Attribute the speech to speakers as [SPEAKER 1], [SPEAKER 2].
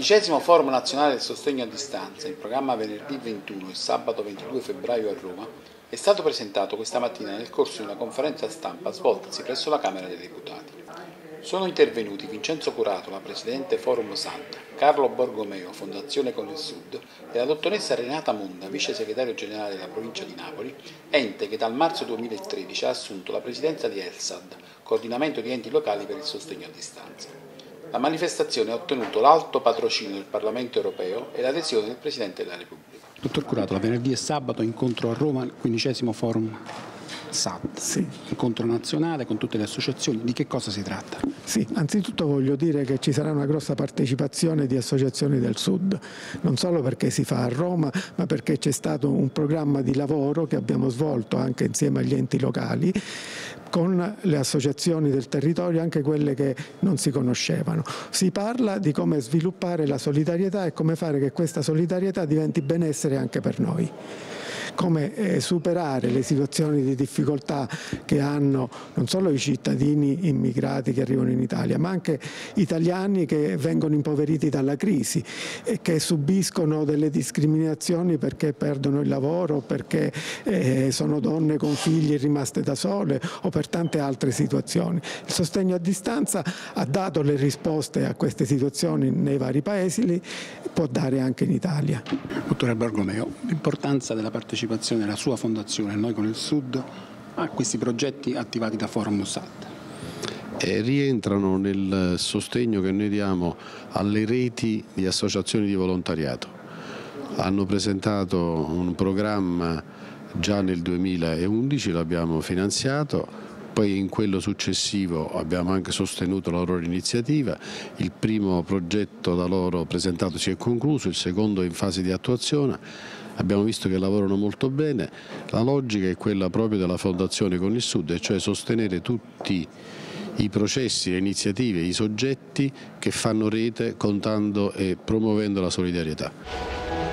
[SPEAKER 1] 15° Forum Nazionale del Sostegno a Distanza, in programma venerdì 21 e sabato 22 febbraio a Roma, è stato presentato questa mattina nel corso di una conferenza stampa svoltasi presso la Camera dei Deputati. Sono intervenuti Vincenzo Curatola, Presidente Forum SAD, Carlo Borgomeo, Fondazione Con il Sud, e la dottoressa Renata Monda, Vice Segretario Generale della Provincia di Napoli, ente che dal marzo 2013 ha assunto la presidenza di ELSAD, Coordinamento di Enti Locali per il Sostegno a Distanza. La manifestazione ha ottenuto l'alto patrocinio del Parlamento europeo e l'adesione del Presidente della Repubblica.
[SPEAKER 2] Dottor Curatola, venerdì e sabato incontro a Roma, il 15° Forum SAD,
[SPEAKER 3] sì.
[SPEAKER 2] Incontro nazionale con tutte le associazioni. Di che cosa si tratta?
[SPEAKER 3] Sì, anzitutto voglio dire che ci sarà una grossa partecipazione di associazioni del Sud, non solo perché si fa a Roma, ma perché c'è stato un programma di lavoro che abbiamo svolto anche insieme agli enti locali, con le associazioni del territorio, anche quelle che non si conoscevano. Si parla di come sviluppare la solidarietà e come fare che questa solidarietà diventi benessere anche per noi. Come superare le situazioni di difficoltà che hanno non solo i cittadini immigrati che arrivano in Italia, ma anche italiani che vengono impoveriti dalla crisi e che subiscono delle discriminazioni perché perdono il lavoro, perché sono donne con figli rimaste da sole o per tante altre situazioni. Il sostegno a distanza ha dato le risposte a queste situazioni nei vari paesi, li può dare anche in Italia.
[SPEAKER 2] Dottore Borgomeo, l'importanza della partecipazione della sua fondazione, Noi con il Sud, a questi progetti attivati da Forum SAD.
[SPEAKER 4] Rientrano nel sostegno che noi diamo alle reti di associazioni di volontariato. Hanno presentato un programma già nel 2011, l'abbiamo finanziato, poi in quello successivo abbiamo anche sostenuto la loro iniziativa. Il primo progetto da loro presentato si è concluso, il secondo è in fase di attuazione. Abbiamo visto che lavorano molto bene. La logica è quella proprio della Fondazione Con il Sud, e cioè sostenere tutti i processi, le iniziative, i soggetti che fanno rete contando e promuovendo la solidarietà.